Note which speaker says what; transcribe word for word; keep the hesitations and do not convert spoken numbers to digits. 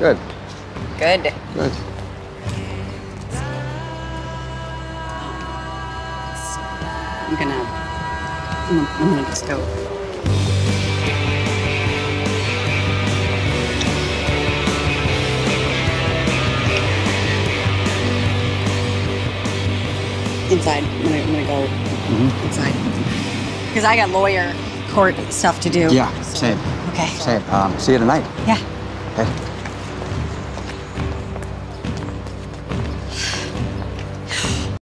Speaker 1: Good.
Speaker 2: Good.
Speaker 1: Good.
Speaker 2: I'm gonna, I'm, I'm gonna just go. Inside. I'm gonna, I'm gonna go mm-hmm. inside. Because I got lawyer court stuff to do.
Speaker 1: Yeah,
Speaker 2: so.
Speaker 1: same.
Speaker 2: Okay.
Speaker 1: Same. Um, see you tonight.
Speaker 2: Yeah.
Speaker 1: Okay.